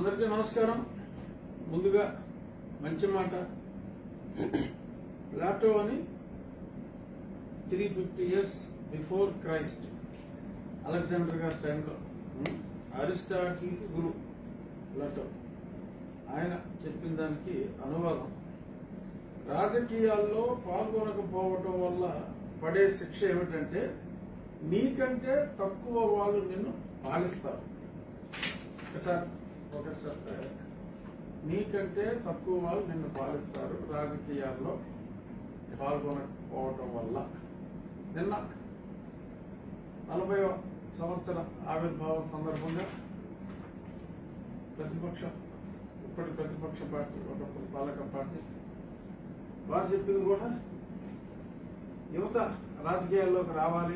అందరికీ నమస్కారం. ముందుగా మంచి మాట, ప్లాటో అని 350 years బిఫోర్ క్రైస్ట్ అలెగ్జాండర్ గారి టైంలో అరిస్టాటిల్ గురు ప్లాటో ఆయన చెప్పిన దానికి అనువాదం, రాజకీయాల్లో పాల్గొనకపోవటం వల్ల పడే శిక్ష ఏమిటంటే నీకంటే తక్కువ వాళ్ళు నిన్ను పాలిస్తారు. ఒకసారి నీకంటే తక్కువ వాళ్ళు నిన్ను పాలిస్తారు రాజకీయాల్లో పాల్గొనకపోవటం వల్ల. నిన్న 40వ సంవత్సర ఆవిర్భావం సందర్భంగా ఇప్పటి ప్రతిపక్ష పార్టీ, ఒకప్పుడు పాలక పార్టీ వారు చెప్పింది కూడా యువత రాజకీయాల్లోకి రావాలి,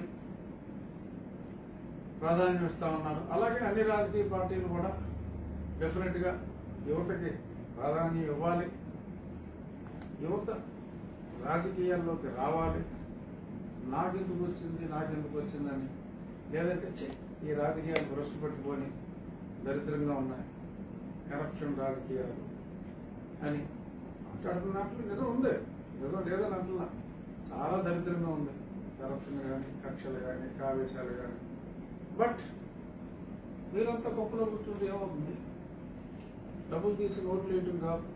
ప్రాధాన్యం ఇస్తామన్నారు. అలాగే అన్ని రాజకీయ పార్టీలు కూడా డెఫినెట్ గా యువతకి ప్రాధాన్యం ఇవ్వాలి, యువత రాజకీయాల్లోకి రావాలి. నాకెందుకు వచ్చిందని, లేదంటే ఈ రాజకీయాలు భ్రష్టు పట్టుకొని దరిద్రంగా ఉన్నాయి, కరప్షన్ రాజకీయాలు అని మాట్లాడుతున్నట్లు నిజం ఉంది, నిజం లేదని అంటున్నా. చాలా దరిద్రంగా ఉంది కరప్షన్ కానీ, కక్షలు కానీ, కావేశాలు కానీ. బట్ మీరంతా గొప్పలో కూర్చుంటే ఏమవుతుంది? డబ్బులు తీసి ఓట్లు వేయటం కాదు,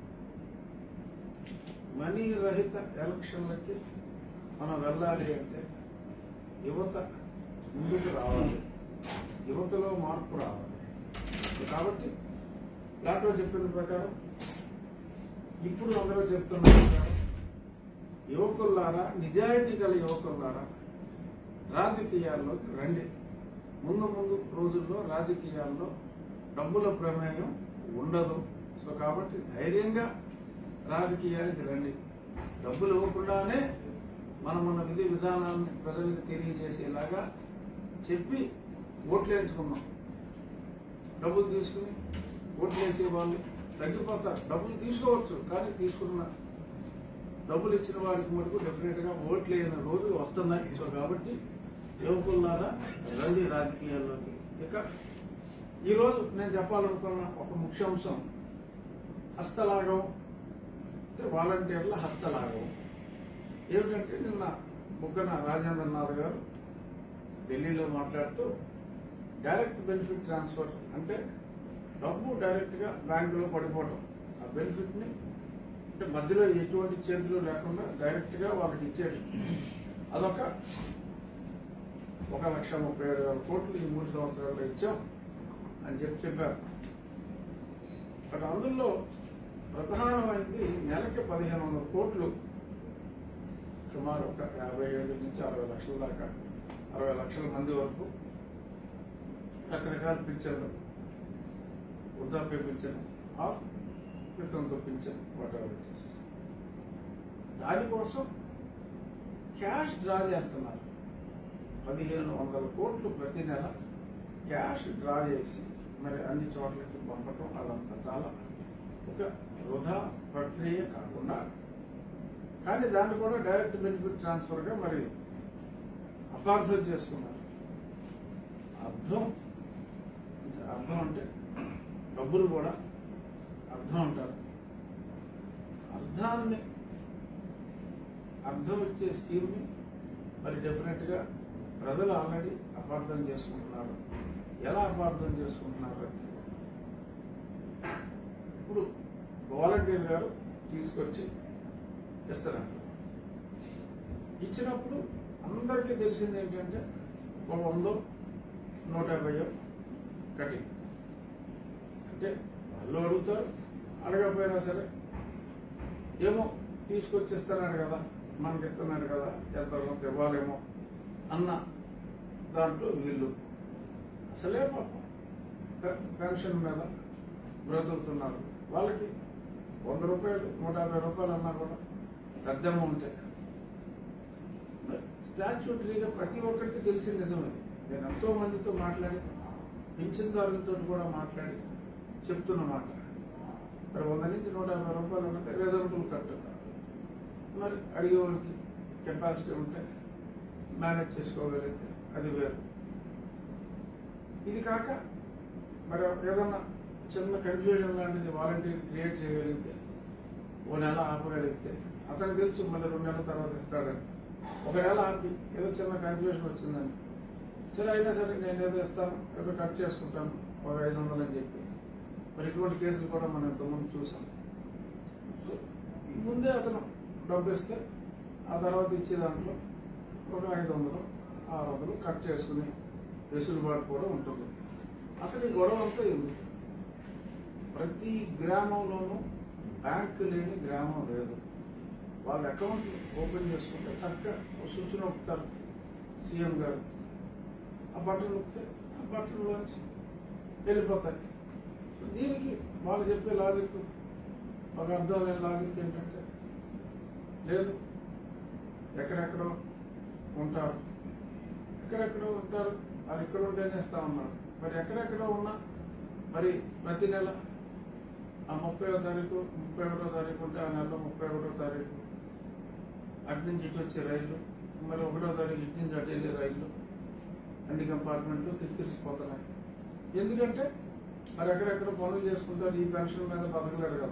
మనీ రహిత ఎలక్షన్లకి మనం వెళ్ళాలి అంటే యువత ముందుకు రావాలి, యువతలో మార్పు రావాలి. కాబట్టి ప్లాటో చెప్పిన ప్రకారం, ఇప్పుడు అందరూ చెప్తున్న ప్రకారం, యువకుల్లారా, నిజాయితీ గల యువకుల్లారా రాజకీయాల్లోకి రండి. ముందు రోజుల్లో రాజకీయాల్లో డబ్బుల ప్రమేయం ఉండదు. సో కాబట్టి ధైర్యంగా రాజకీయానికి రండి. డబ్బులు ఇవ్వకుండానే మనం మన విధి విధానాలను ప్రజలకు తెలియజేసేలాగా చెప్పి ఓట్లు వేయించుకున్నాం. డబ్బులు తీసుకుని ఓట్లు వేసే వాళ్ళు తగ్గిపోతారు. డబ్బులు తీసుకోవచ్చు, కానీ తీసుకున్న డబ్బులు ఇచ్చిన వారికి మటుకు డెఫినెట్ గా ఓట్లు వేయని రోజులు వస్తున్నాయి. సో కాబట్టి యువకుల్లారా రండి రాజకీయాల్లోకి. ఇక ఈరోజు నేను చెప్పాలనుకున్న ఒక ముఖ్యాంశం హస్తలాఘవం, అంటే వాలంటీర్ల హస్తలాఘవం. ఏమిటంటే నిన్న ముగ్గన రాజేంద్రనాథ్ గారు ఢిల్లీలో మాట్లాడుతూ డైరెక్ట్ బెనిఫిట్ ట్రాన్స్ఫర్ అంటే డబ్బు డైరెక్ట్ గా బ్యాంకులో పడిపోవడం, ఆ బెనిఫిట్ ని అంటే మధ్యలో ఎటువంటి చేతులు లేకుండా డైరెక్ట్ గా వాళ్ళకి ఇచ్చేది. అదొక 1,37,000 కోట్లు ఈ 3 సంవత్సరాల్లో ఇచ్చాం అని చెప్పారు. బట్ అందులో ప్రధానమైంది నెలకి 1,500 కోట్లు, సుమారు ఒక 57 నుంచి 60 లక్షల దాకా, 60 లక్షల మంది వరకు రకరకాల పింఛన్లు, వృద్ధాప్య పింఛన్, వితంతు పింఛన్, వాటెవర్ ఇట్ ఈస్. దానికోసం క్యాష్ డ్రా చేస్తున్నారు. 1,500 కోట్లు ప్రతి నెల క్యాష్ డ్రా చేసి మరి అన్ని చోట్లకి పంపటం, అదంతా చాలా ఒక వృధా ప్రక్రియ కాకుండా, కానీ దాన్ని కూడా డైరెక్ట్ బెనిఫిట్ ట్రాన్స్ఫర్ గా మరి అపార్థం చేసుకున్నారు. అర్థం అంటే డబ్బులు కూడా అర్థం అంటారు. అర్థం ఇచ్చే స్కీమ్ ని మరి డెఫినెట్ గా ప్రజలు ఆల్రెడీ అపార్థం చేసుకుంటున్నారు. ఎలా అపార్థం చేసుకుంటున్నారు అంటే, ఇప్పుడు వాలంటీర్ గారు తీసుకొచ్చి ఇస్తారు. ఇచ్చినప్పుడు అందరికీ తెలిసింది ఏంటంటే ఒక 100, 150 కటింగ్. అంటే వాళ్ళు అడుగుతారు, అడగకపోయినా సరే ఏమో తీసుకొచ్చి ఇస్తున్నాడు కదా, మనకి ఇస్తున్నాడు కదా, ఎంత కొంత ఇవ్వాలేమో అన్న దాంట్లో వీళ్ళు అసలే పాపం పెన్షన్ మీద బ్రతుకుతున్నారు. వాళ్ళకి 100 రూపాయలు, 150 రూపాయలు అన్నా కూడా పెద్ద అమౌంట్. స్టాచ్యూటరీగా ప్రతి ఒక్కరికి తెలిసిన నిజమే. నేను ఎంతో మందితో మాట్లాడి, పింఛన్దారులతో కూడా మాట్లాడి చెప్తున్న మాట. మరి 100 నుంచి 150 రూపాయలు అంటే రీజనబుల్ కట్టు. మరి అడిగే వాళ్ళకి కెపాసిటీ ఉంటే మేనేజ్ చేసుకోగలిగితే అది వేరు. ఇది కాక మరి ఏదన్నా చిన్న కన్ఫ్యూజన్ లాంటిది వాలంటీర్ క్రియేట్ చేయగలిగితే, ఓ నెల ఆపగలిగితే అతనికి తెలుసు మళ్ళీ 2 నెలల తర్వాత ఇస్తాడని. ఒక నెల ఆపి ఏదో చిన్న కన్ఫ్యూజన్ వచ్చిందని, సరే అయినా సరే నేను ఏదో ఇస్తాను, ఏదో కట్ చేసుకుంటాను ఒక 500 అని చెప్పి, మరి ఇటువంటి కేసులు కూడా మనం ఇంతకుముందు చూసాం. ముందే అతను డబ్బు ఇస్తే ఆ తర్వాత ఇచ్చే దాంట్లో ఒక 500, 600 కట్ చేసుకుని వెసులుబాటు కూడా ఉంటుంది. అసలు ఈ గొడవ అంతా ఎందుకు? ప్రతి గ్రామంలోనూ బ్యాంకు లేని గ్రామం లేదు. వాళ్ళ అకౌంట్ ఓపెన్ చేసుకుంటే చక్కగా సూచన నొక్కుతారు సీఎం గారు, ఆ బటన్ నొక్కితే ఆ బటన్లోంచి వెళ్ళిపోతాయి. దీనికి వాళ్ళు చెప్పే లాజిక్, ఒక అర్థం లేని లాజిక్ ఏంటంటే, లేదు ఎక్కడెక్కడో ఉంటారు, ఎక్కడెక్కడో ఉంటారు, అది ఇక్కడ ఉంటేనే ఇస్తా ఉన్నారు. మరి ఎక్కడెక్కడో ఉన్నా మరి ప్రతి నెల ఆ 30వ తారీఖు 31వ తారీఖు ఉంటే ఆ నెలలో 31వ తారీఖు అటు నుంచి ఇటు వచ్చే రైళ్లు, మరి 1వ తారీఖు ఇటు నుంచి అటు వెళ్ళే రైళ్లు అన్ని కంపార్ట్మెంట్లు కిక్కిరిసిపోతున్నాయి. ఎందుకంటే మరి ఎక్కడెక్కడ పనులు చేసుకుంటారు, ఈ పెన్షన్ మీద బతకలేరు కదా.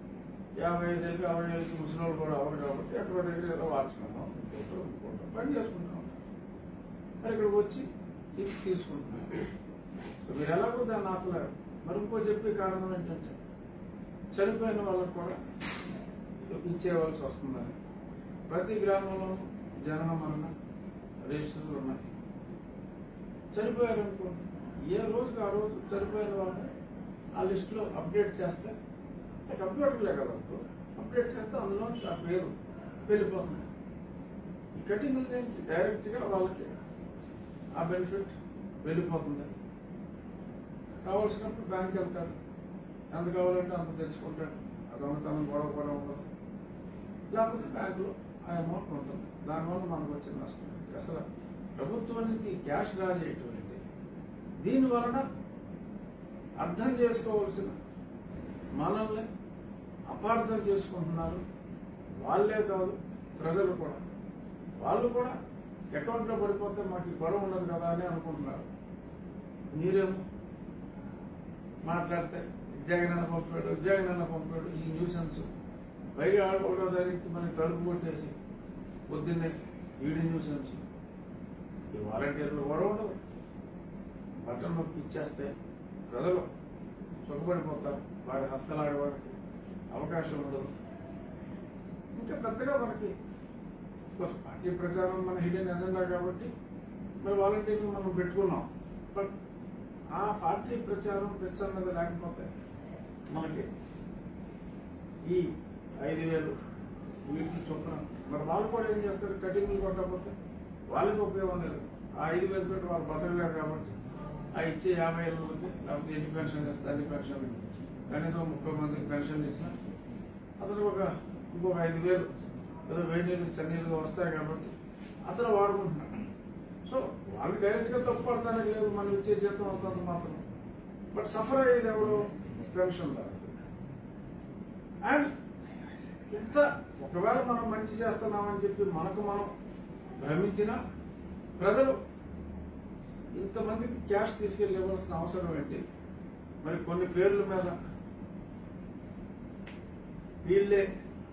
55 ఏళ్ళు 60 ఏళ్ళకి ముసలి కూడా అవ్వరు కాబట్టి ఎక్కడో దగ్గర ఏదో వాచుకున్నాం పని చేసుకుంటాం. మరి ఇక్కడికి వచ్చి తీసుకుంటున్నాం. సో మీరు ఎలాగో దాన్ని ఆపలేరు. మరి ఇంకో చెప్పే కారణం ఏంటంటే, చనిపోయిన వాళ్ళకు కూడా ఇచ్చేయవలసి వస్తుందని. ప్రతి గ్రామంలోనూ జనన మరణ రిజిస్టర్లు ఉన్నాయి. చనిపోయారనుకోండి, ఏ రోజుకి ఆ రోజు చనిపోయిన వాళ్ళని ఆ లిస్టులో అప్డేట్ చేస్తే, కంప్యూటర్లే కదా అప్డేట్ చేస్తే అందులో ఆ పేరు వెళ్ళిపోతుంది. ఈ కటింగ్ దేనికి డైరెక్ట్గా వాళ్ళకి ఆ బెనిఫిట్ వెళ్ళిపోతుంది. కావాల్సినప్పుడు బ్యాంక్ వెళ్తాడు, ఎంత కావాలంటే అంత తెచ్చుకుంటాడు, ఆ దొంగతనం గొడవ కూడా ఉండదు. లేకపోతే బ్యాంకులో ఆ అమౌంట్ ఉంటుంది. దానివల్ల మనకు వచ్చిన నష్టం అసలు ప్రభుత్వం నుంచి క్యాష్ డ్రా చేయటం ఏంటి? దీనివలన అర్థం చేసుకోవాల్సిన మనల్ని అపార్థం చేసుకుంటున్నారు. వాళ్ళే కాదు, ప్రజలు కూడా. వాళ్ళు కూడా అకౌంట్లో పడిపోతే మాకు ఈ గొడవ ఉండదు కదా అని అనుకుంటున్నారు. మీరేమో మాట్లాడితే జగన్ అన్న పంపాడు ఈ న్యూసెన్స్. పైగా 1వ తారీఖు మనకి తలుపు కొట్టేసి పొద్దున్నే ఈడీ న్యూసెన్స్. ఈ వాలంటీర్లు గొడవ ఉండదు, బటన్ నొక్కి ఇచ్చేస్తే ప్రజలు సుఖపడిపోతారు. వాడి హస్తలాడేవాడికి అవకాశం ఉండదు. ఇంకా పెద్దగా మనకి పార్టీ ప్రచారం మన హిడెన్ ఎజెండా కాబట్టి మరి వాలంటీర్లు మనం పెట్టుకున్నాం. బట్ ఆ పార్టీ ప్రచారం పెచ్చన్నది లేకపోతే మనకి ఈ 5,000 వీటికి చొప్పున మరి వాళ్ళు కూడా ఏం చేస్తారు, కటింగ్లు కొట్టకపోతే వాళ్ళకి ఉపయోగం లేదు. ఆ 5,000 తోటి వాళ్ళు బతకలేరు కాబట్టి ఆ ఇచ్చే 50 ఏళ్ళకి లేకపోతే ఎన్ని పెన్షన్ ఇస్తే అన్ని పెన్షన్, కనీసం 30 మందికి పెన్షన్ ఇచ్చిన అతను ఇంకొక 5,000 ఏదో వేడి నీళ్ళు చన్నీళ్ళుగా వస్తాయి కాబట్టి అతను వాడుకుంటున్నాడు. సో వాళ్ళు డైరెక్ట్గా తప్పు పడతానికి లేదు, మనం ఇచ్చే జీతం అవుతుంది మాత్రం. బట్ సఫర్ అయ్యేది ఎవరు? పెన్షన్ దారు. అండ్ ఇంత ఒకవేళ మనం మంచి చేస్తున్నామని చెప్పి మనకు మనం భ్రమించిన ప్రజలు ఇంతమందికి క్యాష్ తీసుకెళ్ళి ఇవ్వాల్సిన అవసరం ఏంటి? మరి కొన్ని పేర్ల మీద వీళ్ళే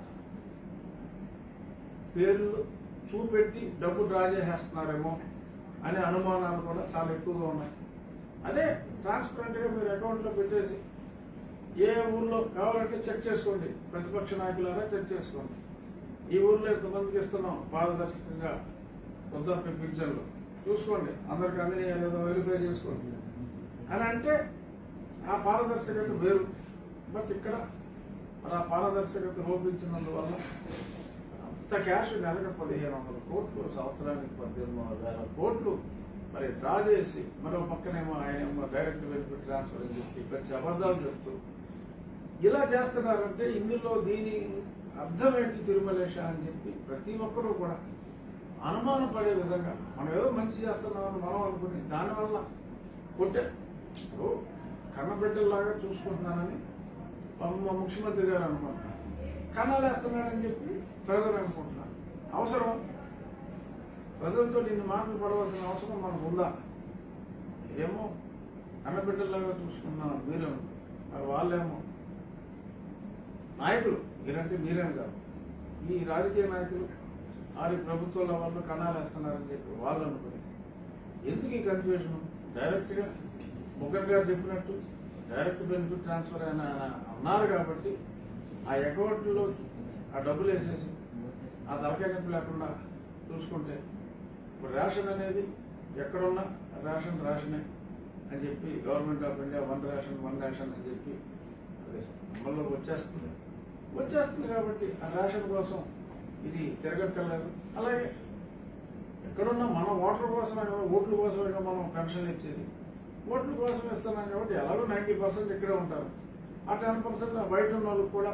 పేర్లు చూపెట్టి డబ్బు డ్రా చేసేస్తున్నారేమో అనే అనుమానాలు కూడా చాలా ఎక్కువగా ఉన్నాయి. అదే ట్రాన్స్పరెంట్గా మీరు అకౌంట్లో పెట్టేసి ఏ ఊర్లో కావాలంటే చెక్ చేసుకోండి, ప్రతిపక్ష నాయకులారా చెక్ చేసుకోండి. ఈ ఊర్లో ఎంతమందికి ఇస్తున్నాం పారదర్శకంగా వృద్ధాప్య పింఛన్లు చూసుకోండి, అందరికి అన్ని ఏదో వెరిఫై చేసుకోండి అని అంటే ఆ పారదర్శకత వేరు. బట్ ఇక్కడ మరి ఆ పారదర్శకత లోపించినందువల్ల అంత క్యాష్ నెలకు 1,500 కోట్లు, సంవత్సరానికి 18,000 కోట్లు మరి డ్రా చేసి మరో పక్కనేమో ఆయనేమో డైరెక్ట్ బెనిఫిట్ ట్రాన్స్ఫర్ అని చెప్పి ప్రతి అబద్ధాలు చెప్తూ ఇలా చేస్తున్నారంటే ఇందులో దీని అర్థం ఏంటి తిరుమలేశ అని చెప్పి ప్రతి ఒక్కరూ కూడా అనుమానం పడే విధంగా మనం ఏదో మంచి చేస్తున్నామని మనం అనుకుని దానివల్ల కొట్టే కన్నబిడ్డల్లాగా చూసుకుంటున్నానని మా ముఖ్యమంత్రి గారు అనుకుంటున్నారు, కన్నాలేస్తున్నాడని చెప్పి ప్రజలు అనుకుంటున్నారు. అవసరం ప్రజలతో ఇన్ని మాటలు పడవలసిన అవసరం మనకు ఉందా? ఏమో కన్నబిడ్డల్లాగా చూసుకున్నాను మీరు మరి వాళ్ళేమో నాయకులు, మీరంటే మీరేం కాదు, ఈ రాజకీయ నాయకులు వారి ప్రభుత్వాల వాళ్ళు కణాలు వేస్తున్నారని చెప్పి వాళ్ళు అనుకుని ఎందుకు ఈ కన్ఫ్యూజన్? డైరెక్ట్గా ముఖర్ గారు చెప్పినట్టు డైరెక్ట్ బెనిఫిట్ ట్రాన్స్ఫర్ అయిన అన్నారు కాబట్టి ఆ అకౌంట్లోకి ఆ డబ్బులు వేసేసి ఆ తలకాయ నొప్పి లేకుండా చూసుకుంటే ఇప్పుడు రేషన్ అనేది ఎక్కడున్నా రేషనే అని చెప్పి government of India one ration అని చెప్పి అదే అమల్లోకి వచ్చేస్తుంది కాబట్టి ఆ రేషన్ కోసం ఇది తిరగక్కర్లేదు. అలాగే ఎక్కడున్నా మన ఓట్ల కోసమే, ఓట్ల కోసమే మనం పెన్షన్ ఇచ్చేది, ఓట్ల కోసం ఇస్తున్నాం కాబట్టి ఎలాగో 90% ఇక్కడే ఉంటారు. ఆ 10% బయట ఉన్న వాళ్ళకి కూడా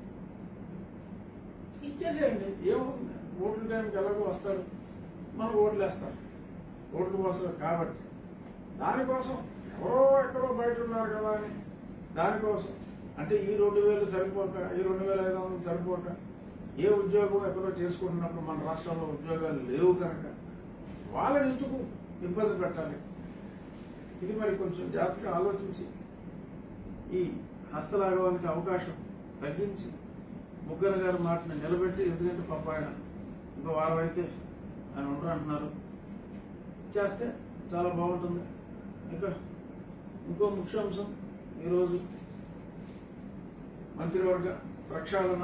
ఇచ్చేసేయండి. ఏముంది, ఓట్ల టైంకి ఎలాగో వస్తారు, మనం ఓట్లు వేస్తారు ఓట్ల కోసం. కాబట్టి దానికోసం ఎవరో ఎక్కడో బయట ఉన్నారు కదా అని దానికోసం అంటే ఈ 2,000 సరిపోక, ఈ 2,500 సరిపోక, ఏ ఉద్యోగం ఎక్కడో చేసుకుంటున్నప్పుడు మన రాష్ట్రంలో ఉద్యోగాలు లేవు కనుక వాళ్ళని ఎందుకు ఇబ్బంది పెట్టాలి? ఇది మరి కొంచెం జాగ్రత్తగా ఆలోచించి ఈ హస్తలాఘవానికి అవకాశం తగ్గించి ముగ్గన గారి మాటని నిలబెట్టి, ఎందుకంటే పాప ఆయన ఇంకో వారం అయితే ఆయన ఉండరు అంటున్నారు, చేస్తే చాలా బాగుంటుంది. ఇంకా ఇంకో ముఖ్యాంశం, ఈరోజు మంత్రివర్గ ప్రక్షాళన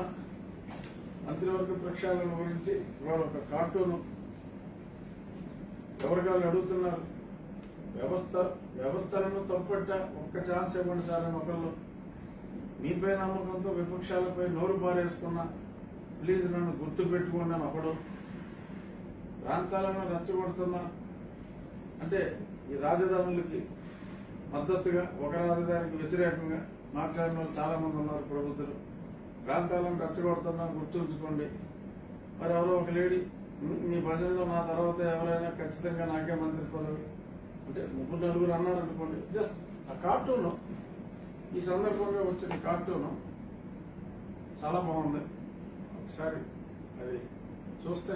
గురించి ఇవాళ ఒక కార్టూను ఎవరికాలు అడుగుతున్నారు. వ్యవస్థలను తప్పట్ట ఒక్క ఛాన్స్ ఇవ్వండి సార్ అని ఒకళ్ళు, మీపై నమ్మకంతో విపక్షాలపై నోరు పారేసుకున్న, ప్లీజ్ నన్ను గుర్తు పెట్టుకోండి అని ఒకడు, ప్రాంతాలను రెచ్చగొడుతున్న అంటే ఈ రాజధానులకి మద్దతుగా ఒక రాజధానికి వ్యతిరేకంగా మాట్లాడిన వాళ్ళు చాలా మంది ఉన్నారు ప్రబుద్ధులు. ప్రాంతాలను రెచ్చగొడుతున్నా గుర్తుంచుకోండి. మరి ఎవరో ఒక లేడీ, మీ భజనలో నా తర్వాత ఎవరైనా ఖచ్చితంగా నాకే మంత్రి పదవి అంటే 3-4 అన్నారు అనుకోండి. జస్ట్ ఆ కార్టూన్, ఈ సందర్భంగా వచ్చిన కార్టూన్ చాలా బాగుంది. ఒకసారి అది చూస్తే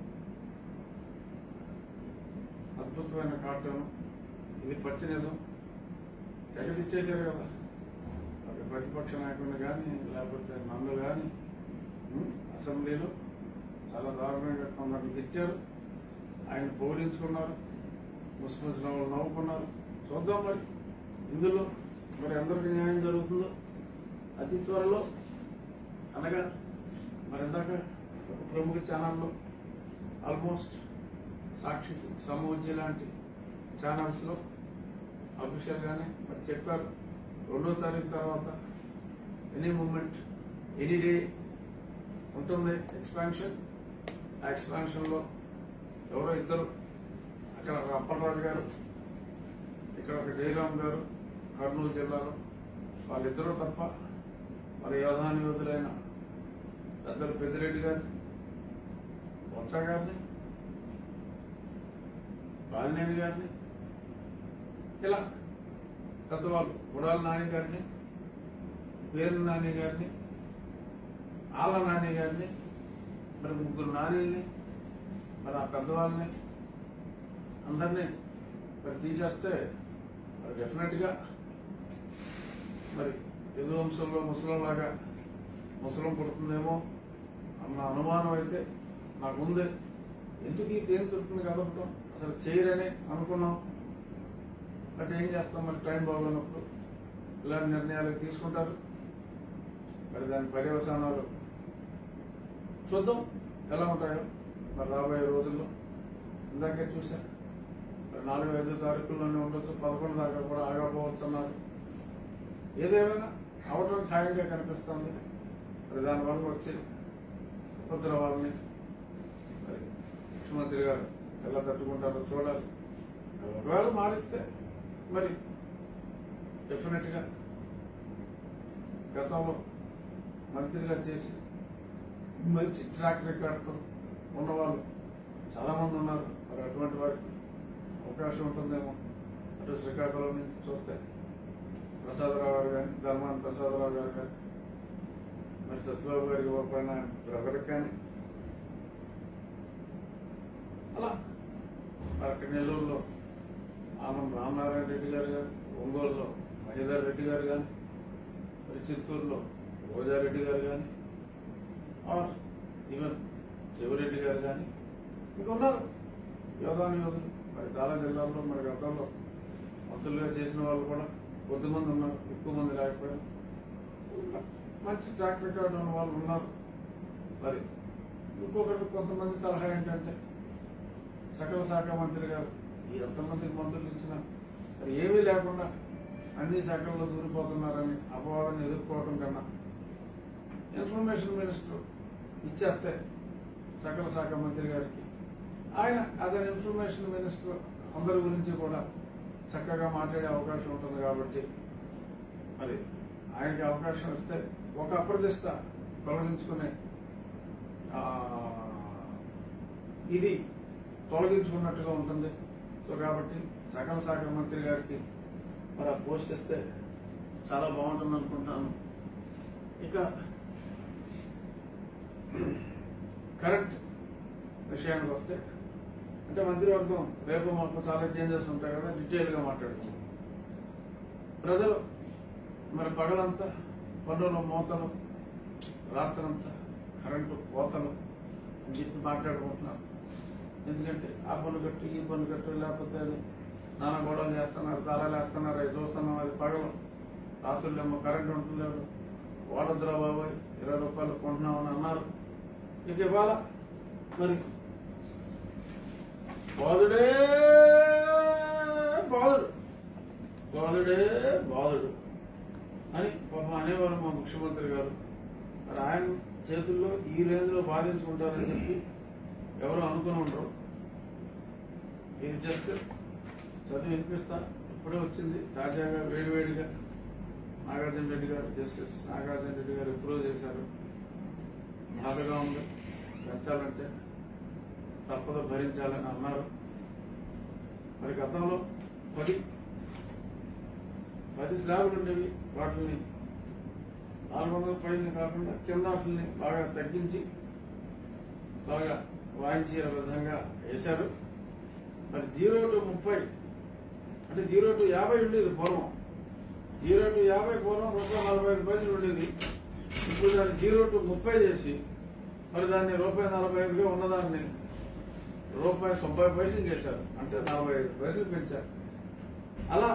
అద్భుతమైన కార్టూన్. ఇది పచ్చి నిజం. తెగదిచ్చేశారు కదా ప్రతిపక్ష నాయకుడిని కానీ లేకపోతే నన్ను కానీ అసెంబ్లీలో చాలా దారుణంగా కొందరు తిట్టారు, ఆయన పౌరించుకున్నారు, ముస్లింలు నవ్వుకున్నారు. చూద్దాం మరి ఇందులో మరి అందరికీ న్యాయం జరుగుతుందో అతి త్వరలో. అనగా మరి ఇందాక ఒక ప్రముఖ ఛానల్లో ఆల్మోస్ట్ సాక్షికి, సమూజీ లాంటి ఛానల్స్లో అఫీషియల్గానే మరి చెప్పారు, 2వ తారీఖు తర్వాత ఎనీ మూమెంట్ ఎనీ డే ఉంటుంది ఎక్స్పాన్షన్. ఆ ఎక్స్పాన్షన్లో ఎవరో ఇద్దరు, అక్కడ అప్పలరాజు గారు, ఇక్కడ ఒక జయరామ్ గారు కర్నూలు జిల్లాలో, వాళ్ళిద్దరూ తప్ప మరి యోధాని యోధులైన పెద్దలు పెద్దిరెడ్డి గారిని, బొత్స గారిని, బాలినేని గారిని, ఇలా పెద్దవాళ్ళు గుడాల నాని గారిని, పేరు నాని గారిని, ఆళ్ళ నాని గారిని, మరి 3 నానీల్ని, మరి ఆ పెద్దవాళ్ళని అందరినీ మరి తీసేస్తే మరి డెఫినెట్గా మరి ఎదు వంశంలో ముసలంలాగా ముసలం పుడుతుందేమో అన్న అనుమానం అయితే నాకుంది. ఎందుకు ఈ తేనె చుట్టుని కలపడం అసలు చేయరని అనుకున్నాం. బట్ ఏం చేస్తాం, మరి టైం బాగున్నప్పుడు ఇలాంటి నిర్ణయాలు తీసుకుంటారు. మరి దాని పర్యవసానాలు చూద్దాం ఎలా ఉంటాయో మరి రాబోయే రోజుల్లో. ఇందాకే చూసా మరి 4-5 తారీఖుల్లోనే ఉండొచ్చు, 11 దాకా కూడా ఆగపోవచ్చు అన్నారు. ఏదేమైనా అవటం ఖాయంగా కనిపిస్తుంది. మరి దానివల్ల వచ్చి ఉపద్రవాలని మరి ముఖ్యమంత్రి గారు ఎలా తట్టుకుంటారో చూడాలి. ఒకవేళ మారిస్తే మరి డెఫినెట్గా గతంలో మంత్రిగా చేసి మంచి ట్రాక్ రికార్డుతో ఉన్నవాళ్ళు చాలా మంది ఉన్నారు. మరి అటువంటి వారికి అవకాశం ఉంటుందేమో. అటు శ్రీకాకుళం నుంచి చూస్తే ప్రసాదరావు గారు కానీ, ధర్మాన ప్రసాదరావు గారు కానీ, మరి సత్యబాబు గారికి పైన బ్రదర్కి కానీ, అలా మరి అక్కడ నెల్లూరులో ఆనం రామనారాయణ రెడ్డి గారు కానీ, ఒంగోలులో మహేందర్ రెడ్డి గారు కానీ, మరి చిత్తూరులో రోజారెడ్డి గారు కానీ ఆర్ ఈవెన్ చెవిరెడ్డి గారు కానీ ఇంకా ఉన్నారు యోధాను యోధులు. మరి చాలా జిల్లాల్లో మరి గతంలో మంత్రులుగా చేసిన వాళ్ళు కూడా కొద్దిమంది ఉన్నారు, ఎక్కువ మంది లేకపోయినా మంచి ట్రాక్ రికార్డ్ ఉన్న వాళ్ళు ఉన్నారు. మరి ఇంకొకటి కొంతమంది సలహా ఏంటంటే సకల శాఖ మంత్రి గారు ఈ ఎంతమందికి మంత్రులు ఇచ్చినా మరి ఏమీ లేకుండా అన్ని శాఖల్లో దూరిపోతున్నారని అపవాదాన్ని ఎదుర్కోవడం కన్నా ఇన్ఫర్మేషన్ మినిస్టర్ ఇచ్చేస్తే సకల శాఖ మంత్రి గారికి ఆయన యాజ్ అన్ ఇన్ఫర్మేషన్ మినిస్టర్ అందరి గురించి కూడా చక్కగా మాట్లాడే అవకాశం ఉంటుంది. కాబట్టి మరి ఆయనకి అవకాశం ఇస్తే ఒక అప్రతిష్ట తొలగించుకునే ఇది తొలగించుకున్నట్టుగా ఉంటుంది. సో కాబట్టి సకల శాఖ మంత్రి గారికి మరి ఆ పోస్ట్ ఇస్తే చాలా బాగుంటుంది అనుకుంటాను. ఇక కరెంట్ విషయానికి వస్తే అంటే మంత్రివర్గం రేపు మాకు చాలా చేంజెస్ ఉంటాయి కదా, డీటెయిల్గా మాట్లాడుతున్నాం. ప్రజలు మరి పగలంతా పన్నుల మోతలు, రాత్రంతా కరెంటు కోతలు అని చెప్పి మాట్లాడుకుంటున్నారు. ఎందుకంటే ఆ పన్ను కట్టు ఈ పన్ను కట్టు లేకపోతే నానా గొడవలు చేస్తున్నారు, తాళాలు వేస్తున్నారు, అవి చూస్తున్నాం. అది పగలు రాత్రులేమో కరెంటు ఉంటలేదు, వాడద్దురా బాబాయ్ 20 రూపాయలు కొంటున్నామని అన్నారు. ఇక ఇవాళ మరి బాధుడే బాధుడు బాధుడే బాధుడు అని పాపం అనేవారు మా ముఖ్యమంత్రి గారు. మరి ఆయన చేతుల్లో ఈ రేంజ్ లో బాధించుకుంటారని చెప్పి ఎవరు అనుకుని ఉండరు. ఇది జస్ట్ చదివి వినిపిస్తా. ఇప్పుడే వచ్చింది తాజాగా వేడివేడిగా నాగార్జున రెడ్డి గారు, జస్టిస్ నాగార్జున రెడ్డి గారు అప్రూవ్ చేశారు. బాధగా ఉంది, పెంచాలంటే తప్పదు భరించాలని అన్నారు. మరి గతంలో 10 స్లాబులు ఉండేవి, వాటిని 400 పైన కాకుండా కింద వాటిని బాగా తగ్గించి బాగా వాయించే విధంగా వేశారు. మరి 0 to 30 అంటే 0 to 50 ఉండేది పూర్వం. 0 to 50 పూర్వం ₹45 ఉండేది. ఇప్పుడు దాన్ని 0 to 30 చేసి మరి దాన్ని ₹45గా ఉన్నదాన్ని ₹90 చేశారు. అంటే 45 పైసలు పెంచారు. అలా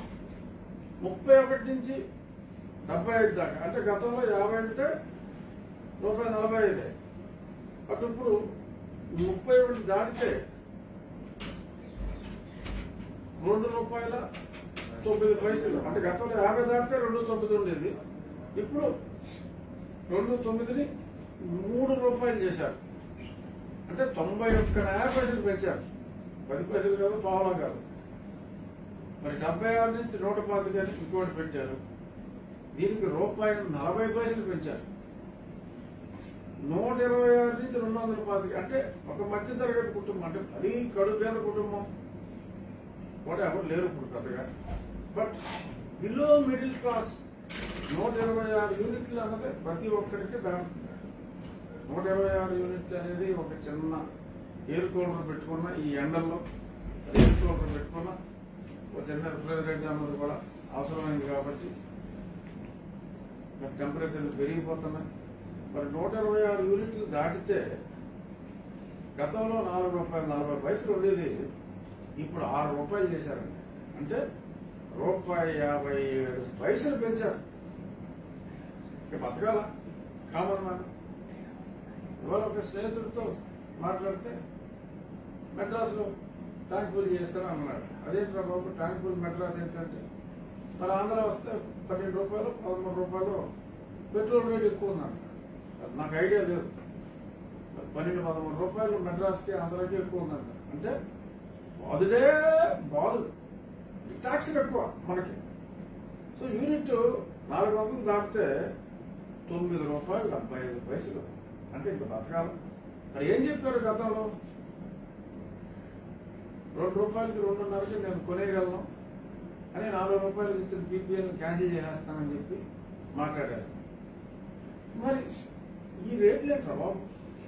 31 నుంచి 75 దాకా. అంటే గతంలో 50 అంటే ₹45. అటు ఇప్పుడు 31 దాటితే ₹2.09. అంటే గతంలో 50 దాటితే ₹2.9 ఉండేది. ఇప్పుడు 2.9ని ₹3 చేశారు. అంటే 91 పైసలు పెంచారు. 10 పైసలు కాదు, పావలా కాదు. మరి 76 నుంచి 125 అని ఇంకోటి పెంచారు. దీనికి ₹40 పెంచారు. 126 నుంచి 225. అంటే ఒక మధ్య తరగతి కుటుంబం, అంటే అది కడుపేద కుటుంబం కూడా ఎవరు లేరు ఇప్పుడు పెద్దగా. బట్ బిలో మిడిల్ క్లాస్ 126 యూనిట్లు అన్నది ప్రతి ఒక్కరికి దాంట్లో 126 యూనిట్లు అనేది ఒక చిన్న ఎయిర్ కూలర్ పెట్టుకున్న ఈ ఎండల్లో ఎయిర్ కూలర్ పెట్టుకున్న ఒక చిన్న రిఫ్రిజరేటర్ అన్నది కూడా అవసరమైంది. కాబట్టి టెంపరేచర్లు పెరిగిపోతున్నాయి. మరి 126 యూనిట్లు దాటితే గతంలో ₹4.40 ఉండేది, ఇప్పుడు ₹6 చేశారండి. అంటే ₹1.57 పెంచారు. ఇక బతకాల కామన్ మ్యాన్. ఇవాళ ఒక స్నేహితుడితో మాట్లాడితే మెడ్రాస్లో ట్యాంక్ ఫుల్ చేస్తారని అన్నాడు. అదేంట్రా బాబు ట్యాంక్ ఫుల్ మెడ్రాస్ ఏంటంటే మరి ఆంధ్ర వస్తే ₹12 ₹13 పెట్రోల్ రేట్ ఎక్కువ ఉందంట. నాకు ఐడియా లేదు. ₹12-13 మెడ్రాస్కి ఆంధ్రాకి ఎక్కువ ఉందంట. అంటే బాధుడే బాధుడు, ట్యాక్స్ ఎక్కువ మనకి. సో యూనిట్ 400 దాటితే ₹9.75. అంటే ఇంకా బతకాలి. మరి ఏం చెప్పారు గతంలో? ₹2కి 2.5కి నేను కొనేయగలను అని ₹4 ఇచ్చిన పీపీఎల్ క్యాన్సిల్ చేసేస్తానని చెప్పి మాట్లాడారు. మరి ఈ రేట్లు ఏంట్రా బాబు?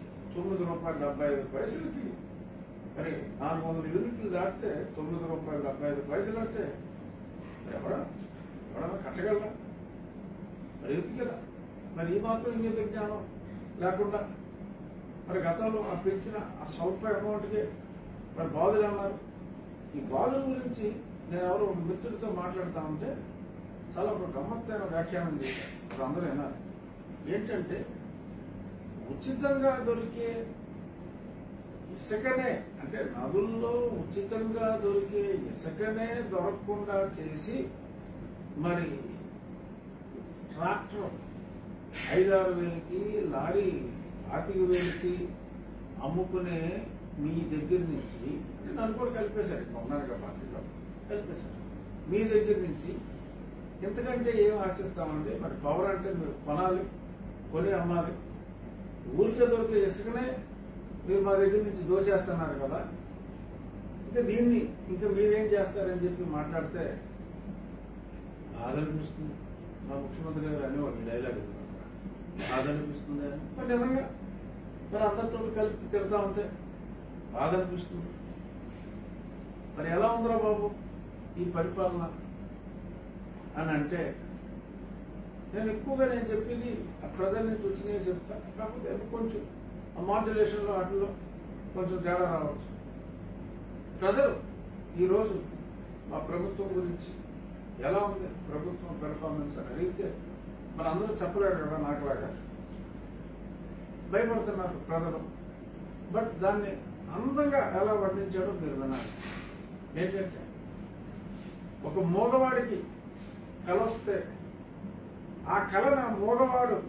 ₹9.75కి మరి 400 యూనిట్లు దాటితే ₹9.75 అంటే ఎవడన్నా కట్టగలరా? మరి ఎందుకు మరి ఈ మాత్రం ఇంగిత జ్ఞానం లేకుండా మరి గతంలో ఆ పెంచిన ఆ స్వల్ప అమౌంట్కే మరి బాధలు అన్నారు. ఈ బాధల గురించి నేను ఎవరో మిత్రుడితో మాట్లాడుతూ ఉంటే చాలా ఒక గమ్మత్తైన వ్యాఖ్యానం చేశారు. అది అందరూ విన్నారు. ఏంటంటే ఉచితంగా దొరికే ఇసుకనే, అంటే నదుల్లో ఉచితంగా దొరికే ఇసుకనే దొరకకుండా చేసి మరి ట్రాక్టర్ 5-6 వేలకి, లారీ 25,000కి అమ్ముకునే మీ దగ్గర నుంచి, అంటే నన్ను కూడా కలిపేశారు, కొన్నారుగా పార్టీలో కలిపేశారు. మీ దగ్గర నుంచి ఎంతకంటే ఏం ఆశిస్తామంటే మరి పవర్ అంటే మీరు కొనాలి, కొని అమ్మాలి. ఊరికే దొరికే ఇసుకనే మీరు మా దగ్గర నుంచి దోచేస్తున్నారు కదా, ఇంకా దీన్ని ఇంకా మీరేం చేస్తారని చెప్పి మాట్లాడితే బాధ అనిపిస్తుంది. మా ముఖ్యమంత్రి గారు అనేవాళ్ళు డైలాగ్ బాధ అనిపిస్తుంది అని. మరి నిజంగా మరి అందరితో కలిపి తిడతా ఉంటే బాధ అనిపిస్తుంది. మరి ఎలా ఉందిరా బాబు ఈ పరిపాలన అని అంటే నేను ఎక్కువగా చెప్పింది ఆ ప్రజల నుంచి వచ్చినాయే చెప్తా. కాకపోతే కొంచెం ఆ మాడ్యులేషన్లో వాటిలో కొంచెం తేడా రావచ్చు. ప్రజలు ఈరోజు మా ప్రభుత్వం గురించి ఎలా ఉంది ప్రభుత్వం పెర్ఫార్మెన్స్ అని అడిగితే మరి అందరూ చెప్పలేరు కదా, నాకులాగా భయపడుతున్నారు ప్రజలు. బట్ దాన్ని అందంగా ఎలా వర్ణించాడో మీరు విన్నారు. ఏంటంటే ఒక మోగవాడికి కల వస్తే ఆ కళను ఆ మోగవాడు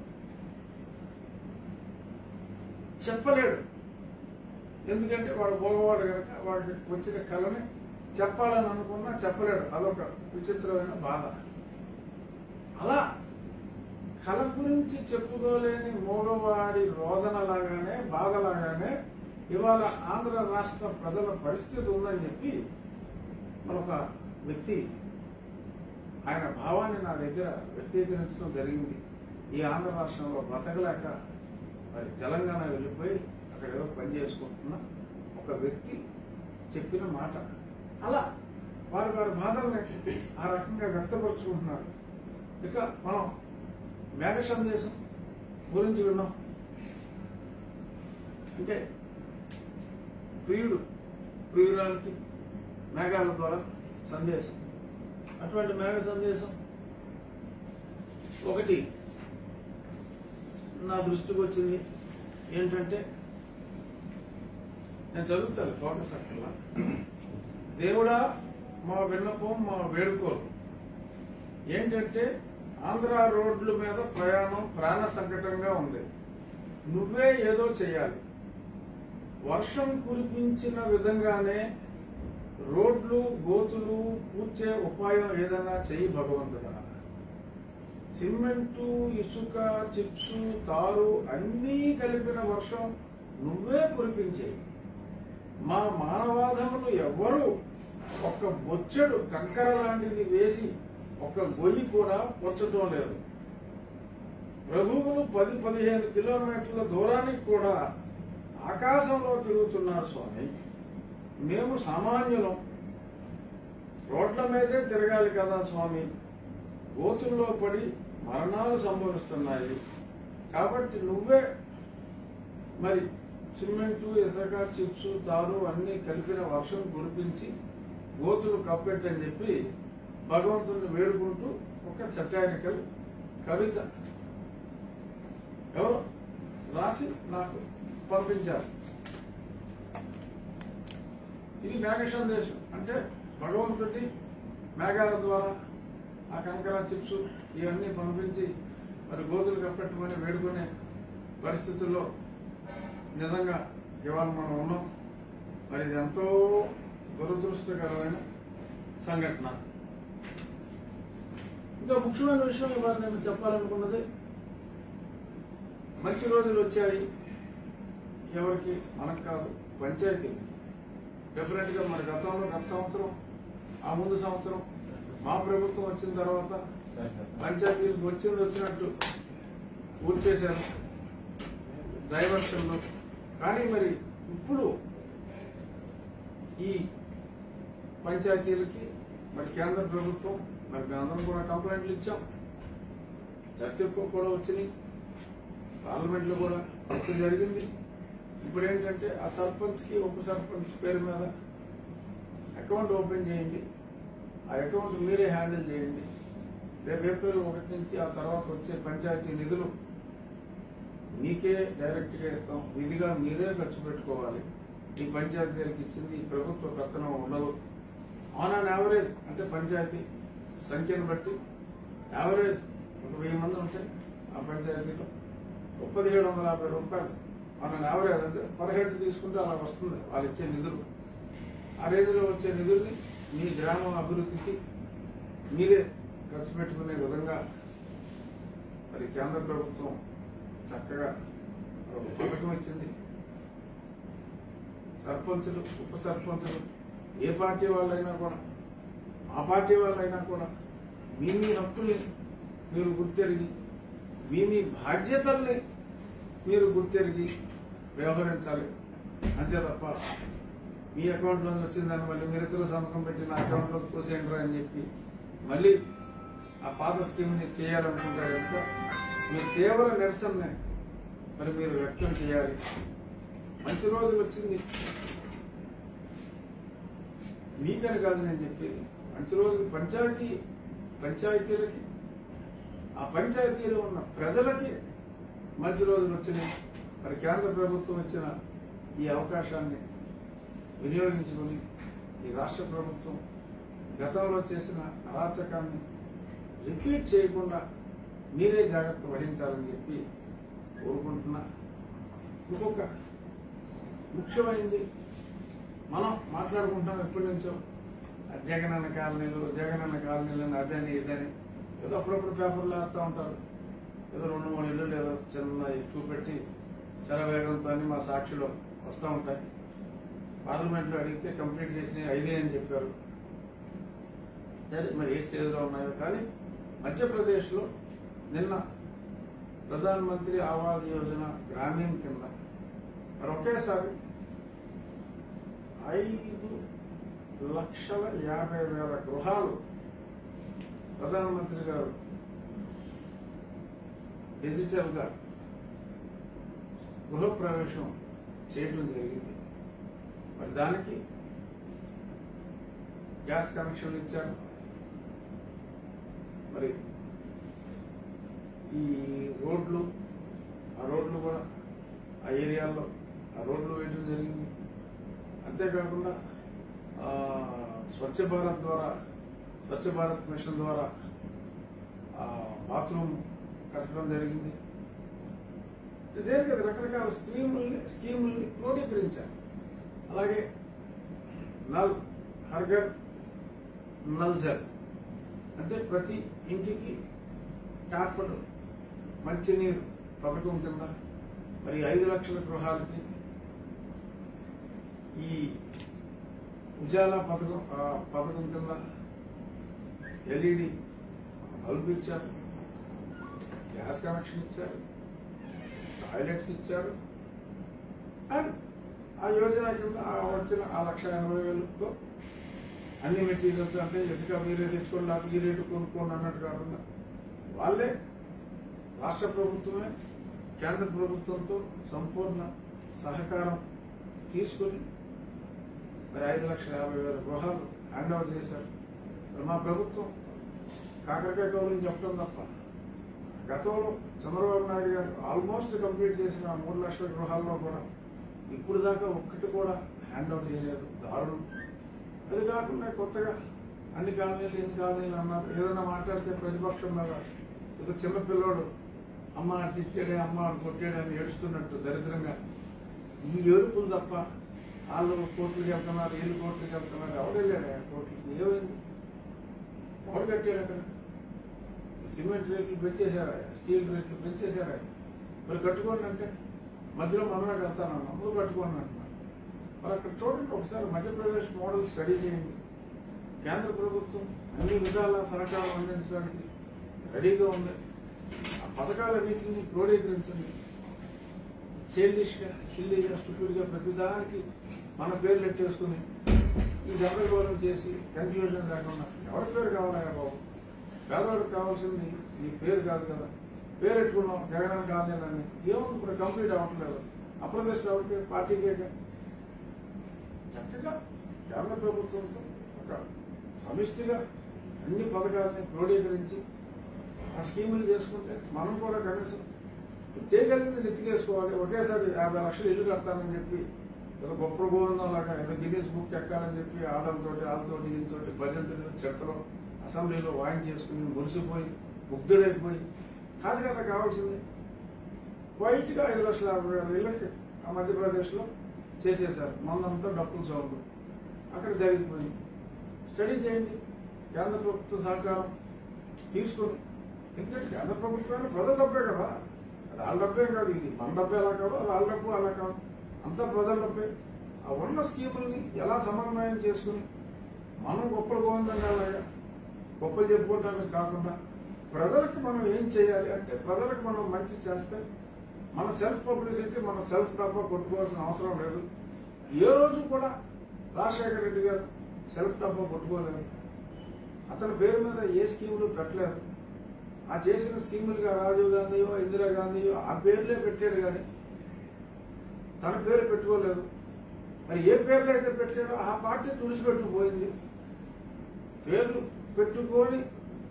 చెప్పలేడు. ఎందుకంటే వాడు మోగవాడు కనుక వాడికి వచ్చిన కళని చెప్పాలని అనుకున్నా చెప్పలేడు. అదొక విచిత్రమైన బాధ. అలా కళ గురించి చెప్పుకోలేని మోగవాడి రోదనలాగానే బాధలాగానే ఇవాళ ఆంధ్ర రాష్ట్ర ప్రజల పరిస్థితి ఉందని చెప్పి మరొక వ్యక్తి ఆయన భావాన్ని నా దగ్గర వ్యక్తీకరించడం జరిగింది. ఈ ఆంధ్ర రాష్ట్రంలో బ్రతకలేక మరి తెలంగాణ వెళ్ళిపోయి అక్కడ ఏదో పని చేసుకుంటున్న ఒక వ్యక్తి చెప్పిన మాట. అలా వారి వారి బాధల్ని ఆ రకంగా వ్యక్తపరుచుకుంటున్నారు. ఇక మనం మేఘ సందేశం గురించి విన్నాం. అంటే ప్రియురానికి మేఘాల ద్వారా సందేశం. అటువంటి మేఘ సందేశం ఒకటి నా దృష్టికి వచ్చింది. ఏంటంటే నేను చదువుతాను ఫోకస్ అక్కర్లా. దేవుడా మా విన్నపం మా వేడుకోలు ఏంటంటే ఆంధ్ర రోడ్ల మీద ప్రయాణం ప్రాణ సంకటంగా ఉంది. నువ్వే ఏదో చేయాలి. వర్షం కురిపించిన విధంగానే రోడ్లు గోతులు పూడ్చే ఉపాయం ఏదైనా చెయ్యి భగవంతుడా. సిమెంటు ఇసుక చిప్సు తారు అన్నీ కలిపిన వర్షం నువ్వే కురిపించేయి. మా మానవాధములు ఎవ్వరూ ఒక్క బొచ్చెడు కంకర లాంటిది వేసి ఒక్క గొయ్యి కూడా పొచ్చటం లేదు. ప్రభువులు 10-15 కిలోమీటర్ల దూరానికి కూడా ఆకాశంలో తిరుగుతున్నారు స్వామి. మేము సామాన్యులం, రోడ్ల మీదే తిరగాలి కదా స్వామి. గోతుల్లో పడి మరణాలు సంభవిస్తున్నాయి. కాబట్టి నువ్వే మరి సిమెంటు ఇసుక చిప్సు తారు అన్ని కలిపిన వర్షం కురిపించి గోతులు కప్పెట్టని చెప్పి భగవంతుడిని వేడుకుంటూ ఒక సెటారికల్ కవిత ఎవరో రాసి నాకు పంపించారు. ఇది మేఘ సందేశం. అంటే భగవంతుడి మేఘాల ద్వారా ఆ కంకర చిప్స్ ఇవన్నీ పంపించి మరి గోతులు కప్పెట్టుకొని వేడుకునే పరిస్థితుల్లో నిజంగా ఇవాళ మనం ఉన్నాం. మరి ఇది ఎంతో దురదృష్టకరమైన సంఘటన. ఇంకా ముఖ్యమైన విషయం ఇవాళ నేను చెప్పాలనుకున్నది, మంచి రోజులు వచ్చాయి. ఎవరికి? మనకు కాదు, పంచాయతీలకి. డెఫినెట్ గా మరి గతంలో గత సంవత్సరం ఆ ముందు సంవత్సరం మా ప్రభుత్వం వచ్చిన తర్వాత పంచాయతీలకు వచ్చినట్టు పూర్తి చేశారు డైవర్షన్లు. కానీ మరి ఇప్పుడు ఈ పంచాయతీలకి మరి కేంద్ర ప్రభుత్వం మరి మేమందరం కూడా కంప్లైంట్లు ఇచ్చాం. చర్చకు కూడా వచ్చినాయి, పార్లమెంట్లో కూడా చర్చ జరిగింది. ఇప్పుడు ఏంటంటే ఆ సర్పంచ్కి ఉప సర్పంచ్ పేరు మీద అకౌంట్ ఓపెన్ చేయండి, ఆ అకౌంట్ మీరే హ్యాండిల్ చేయండి. రేపు ఏప్రిల్ 1 నుంచి ఆ తర్వాత వచ్చే పంచాయతీ నిధులు మీకే డైరెక్ట్గా ఇస్తాం, విధిగా మీరే ఖర్చు పెట్టుకోవాలి. ఈ పంచాయతీలకు ఇచ్చింది ఈ ప్రభుత్వ పెత్తనం ఉండదు. ఆన్ అన్ యావరేజ్ అంటే పంచాయతీ సంఖ్యను బట్టి యావరేజ్ ఒక 1000 మంది ఉంటే ఆ పంచాయతీలో 1750 రూపాయలు ఆన్ అన్ యావరేజ్ అంటే పర్ హెడ్ తీసుకుంటే అలా వస్తుంది వాళ్ళు ఇచ్చే నిధులు. ఆ రేంజ్లో వచ్చే నిధుల్ని మీ గ్రామం అభివృద్ధికి మీరే ఖర్చు పెట్టుకునే విధంగా మరి కేంద్ర ప్రభుత్వం చక్కగా ఒక పథకం ఇచ్చింది. సర్పంచులు ఉప సర్పంచులు ఏ పార్టీ వాళ్ళైనా కూడా ఆ పార్టీ వాళ్ళైనా కూడా మీ హక్కుల్ని మీరు గుర్తెరిగి మీ బాధ్యతల్ని మీరు గుర్తెరిగి వ్యవహరించాలి. అంతే తప్ప మీ అకౌంట్లో వచ్చిందని మళ్ళీ మీరిద్దరు సంతకం పెట్టి నా అకౌంట్లోకి తోసేయండి అని చెప్పి మళ్ళీ ఆ పాత స్కీమ్ని చేయాలనుకుంటారు కనుక మీ తీవ్ర నిరసనని మరి మీరు వ్యక్తం చేయాలి. మంచి రోజులు వచ్చింది మీకని కాదు నేను చెప్పేది, మంచి రోజులు పంచాయతీలకి ఆ పంచాయతీలో ఉన్న ప్రజలకి మంచి రోజులు వచ్చినాయి. మరి కేంద్ర ప్రభుత్వం ఇచ్చిన ఈ అవకాశాన్ని వినియోగించుకుని ఈ రాష్ట్ర ప్రభుత్వం గతంలో చేసిన అరాచకాన్ని రిపీట్ చేయకుండా మీరే జాగ్రత్త వహించాలని చెప్పి కోరుకుంటున్నా. ఇంకొక ముఖ్యమైనది మనం మాట్లాడుకుంటాం ఎప్పటి నుంచో జగనన్న కాలనీలు అని అదని ఇదని ఏదో అప్పుడప్పుడు పేపర్లు వేస్తూ ఉంటారు. ఏదో 2-3 ఇళ్ళు ఏదో చిన్న చూపెట్టి శరవేగంతో మా సాక్షిలో వస్తూ ఉంటాయి. పార్లమెంట్లో అడిగితే కంప్లీట్ చేసినవి 5 అని చెప్పారు. సరే మరి ఏ స్టేజ్లో ఉన్నాయో కానీ మధ్యప్రదేశ్లో నిన్న ప్రధానమంత్రి ఆవాస్ యోజన గ్రామీణ కింద మరి ఒకేసారి 5,50,000 గృహాలు ప్రధానమంత్రి గారు డిజిటల్ గా గృహప్రవేశం చేయడం జరిగింది. మరి దానికి గ్యాస్ కనెక్షన్లు ఇచ్చారు. మరి ఈ రోడ్లు కూడా ఆ ఏరియాల్లో ఆ రోడ్లు వేయడం జరిగింది. అంతేకాకుండా స్వచ్ఛ భారత్ మిషన్ ద్వారా బాత్రూమ్ కట్టడం జరిగింది. ఇదే కదా రకరకాల స్కీముల్ని క్రోడీకరించారు. అలాగే హర్ ఘర్ నల్ జల్ అంటే ప్రతి ఇంటికి ట్యాప్ మంచినీరు పథకం కింద మరి 5 లక్షల గృహాలకి ఈ ఉజాలా పథకం కింద LED బల్బు ఇచ్చారు, గ్యాస్ కనెక్షన్ ఇచ్చారు, టాయిలెట్స్ ఇచ్చారు. అండ్ ఆ యోజన కింద వచ్చిన 1,80,000తో అన్ని మెటీరియల్స్ అంటే ఇసుక మీరే తెచ్చుకోండి, నాకు ఈ రేటు కొనుక్కోండి అన్నట్టు కాకుండా వాళ్ళే రాష్ట్ర ప్రభుత్వమే కేంద్ర ప్రభుత్వంతో సంపూర్ణ సహకారం తీసుకుని మరి 5,50,000 గృహాలు హ్యాండ్ ఓవర్ చేశారు. మరి మా ప్రభుత్వం కాకరకాయ కౌలుని చెప్పడం తప్ప గతంలో చంద్రబాబు నాయుడు గారు ఆల్మోస్ట్ కంప్లీట్ చేసిన 3 లక్షల గృహాల్లో కూడా ఇప్పుడు దాకా ఒక్కటి కూడా హ్యాండ్ ఓవర్ చేయలేదు. దారుణం. అది కాకుండా కొత్తగా అన్ని కాలనీలు అన్నారు. ఏదైనా మాట్లాడితే ప్రతిపక్షం మీద ఏదో చిన్నపిల్లోడు అమ్మ తిట్టాడే అమ్మ కొట్టాడే అని ఏడుస్తున్నట్టు దరిద్రంగా ఈ ఏడుపులు తప్ప వాళ్ళు కోర్టులకు వెళ్తున్నారు, వీళ్ళు కోర్టులకు వెళ్తున్నారు. ఎవడెళ్ళాడు కోర్టులకి? ఏమైంది? ఎవడు కట్టాడు? అక్కడ సిమెంట్ రేట్లు పెంచేశారా, స్టీల్ రేట్లు పెంచేశారా? మరి కట్టుకోండి అంటే మధ్యలో మనమే కడతానన్నా, నువ్వు కట్టుకోండి అంటున్నారు. మరి అక్కడ చూడండి ఒకసారి మధ్యప్రదేశ్ మోడల్ స్టడీ చేయండి. కేంద్ర ప్రభుత్వం అన్ని విధాల సహకారం అందించడానికి రెడీగా ఉంది. ఆ పథకాలన్నింటినీ క్రోడీకరించండి. సిల్లీగా స్టూపిడ్గా ప్రతిదానికి మన పేర్లు ఎట్టేసుకుని ఈ గందరగోళం చేసి కన్ఫ్యూజన్ లేకుండా ఎవరి పేరు కావాలా బాబు? పేదవాడికి కావాల్సింది నీ పేరు కాదు కదా. పేరెట్టుకున్నాం జగన్ గాంధీనని. ఏముంది ఇప్పుడు కంప్లీట్ అవ్వట్లేదు. అప్రదేశ్ ఎవరికి పార్టీకే చక్కగా కేంద్ర ప్రభుత్వంతో ఒక సమిష్టిగా అన్ని పథకాలని క్రోడీకరించి ఆ స్కీములు చేసుకుంటే మనం కూడా కనీసం చేయగలిగింది నెత్తికేసుకోవాలి. ఒకేసారి 50 లక్షలు ఇల్లు కడతానని చెప్పి ఏదో గొప్ప గోవిందం లాగా ఏదో గిన్నీస్ బుక్ ఎక్కాలని చెప్పి ఆడలతోటి వాళ్ళతోటి దీంతోటి భజంతులు చెత్తలో అసెంబ్లీలో వాయించేసుకుని మురిసిపోయి ముగ్ధులైపోయి కాదు కదా కావాల్సింది. వైట్గా 5,50,000 ఇళ్ళకి ఆ మధ్యప్రదేశ్లో చేసేశారు. మొన్నంతా డబ్బులు సౌండ్ అక్కడ జరిగిపోయింది. స్టడీ చేయండి. కేంద్ర ప్రభుత్వ సహకారం తీసుకుని, ఎందుకంటే కేంద్ర ప్రభుత్వాన్ని ప్రజల డబ్బే కదా, అది వాళ్ళ డబ్బే కాదు, ఇది మన డబ్బే అలా కాదు, అది వాళ్ళ డబ్బు అలా కాదు, అంతా ప్రజల డబ్బే. ఆ ఉన్న స్కీముల్ని ఎలా సమన్వయం చేసుకుని మనం గొప్పలు గోవిందంగా గొప్పలు చెప్పుకోవడానికి కాకుండా ప్రజలకు మనం ఏం చేయాలి అంటే ప్రజలకు మనం మంచి చేస్తే మన సెల్ఫ్ పబ్లిసిటీ మన సెల్ఫ్ డబ్బా కొట్టుకోవాల్సిన అవసరం లేదు. ఏ రోజు కూడా రాజశేఖర రెడ్డి గారు సెల్ఫ్ డబ్బా కొట్టుకోలేదు. అతని పేరు మీద ఏ స్కీములు పెట్టలేదు. ఆ చేసిన స్కీములుగా రాజీవ్ గాంధీయో ఇందిరాగాంధీయో ఆ పేర్లే పెట్టాడు కానీ తన పేరు పెట్టుకోలేదు. మరి ఏ పేర్లు అయితే పెట్టాడో ఆ పార్టీ తుడిచిపెట్టుకుపోయింది. పేర్లు పెట్టుకొని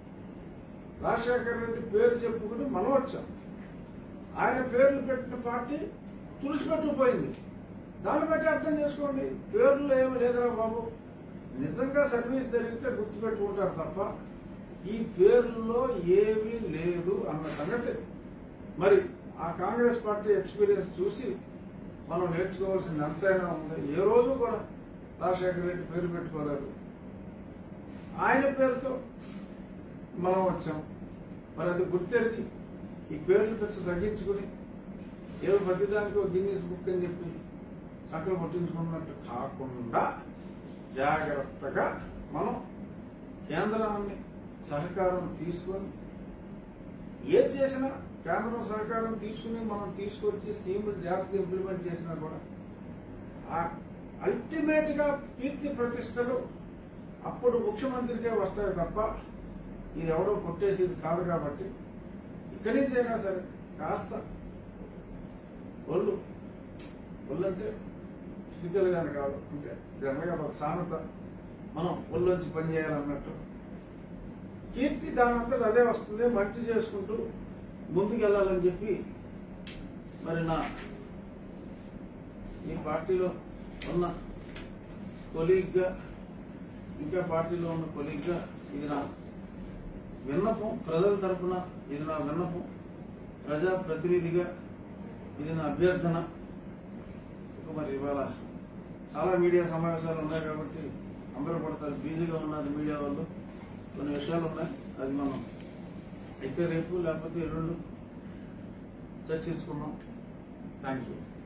రాజశేఖర రెడ్డి పేరు చెప్పుకుని మనం వచ్చాం. ఆయన పేర్లు పెట్టిన పార్టీ తుడిచిపెట్టుకుపోయింది. దాన్ని బట్టి అర్థం చేసుకోండి. పేర్లు ఏమి లేదురా బాబు, నిజంగా సర్వీస్ జరిగితే గుర్తుపెట్టుకుంటారు తప్ప ఈ పేర్లలో ఏమీ లేదు అన్న సంగతి మరి ఆ కాంగ్రెస్ పార్టీ ఎక్స్పీరియన్స్ చూసి మనం నేర్చుకోవాల్సింది ఎంతైనా ఉంది. ఏ రోజు కూడా రాజశేఖర రెడ్డి పేరు పెట్టుకోలేదు. ఆయన పేరుతో మనం వచ్చాం. మరి అది గుర్తెరిగి ఈ పేర్లు పెంచి తగ్గించుకుని ఏదో ప్రతిదానికి ఒక గిన్నీస్ బుక్ అని చెప్పి చక్కలు పట్టించుకున్నట్టు కాకుండా జాగ్రత్తగా మనం కేంద్రాన్ని సహకారం తీసుకొని ఏది చేసినా కేంద్రం సహకారం తీసుకుని మనం తీసుకొచ్చి స్కీములు జాగ్రత్తగా ఇంప్లిమెంట్ చేసినా కూడా అల్టిమేట్ గా కీర్తి ప్రతిష్టలు అప్పుడు ముఖ్యమంత్రికే వస్తాయి తప్ప ఇది ఎవరో కొట్టేసేది కాదు. కాబట్టి ఇక్కడి నుంచి అయినా సరే కాస్త ఒళ్ళు అంటే ఫిజికల్ గానే కాదు, అంటే జనరల్గా ఒక సామెత, మనం ఒళ్ళొంచి పనిచేయాలన్నట్టు కీర్తి దానంతా అదే వస్తుంది. మంచి చేసుకుంటూ ముందుకెళ్లాలని చెప్పి మరి నా ఈ పార్టీలో ఉన్న కొలీగ్గా ఇంకా పార్టీలో ఉన్న కొలీగ్గా ఇది నా విన్నపం. ప్రజల తరఫున ఇది నా విన్నపం. ప్రజా ప్రతినిధిగా ఇది నా అభ్యర్థన. మరి ఇవాళ చాలా మీడియా సమావేశాలు ఉన్నాయి కాబట్టి అందరూ కూడా చాలా బిజీగా ఉన్నారు మీడియా వాళ్ళు. కొన్ని విషయాలు ఉన్నాయి, అది మనం అయితే రేపు లేకపోతే ఎల్లుండి చర్చించుకున్నాం. Thank you.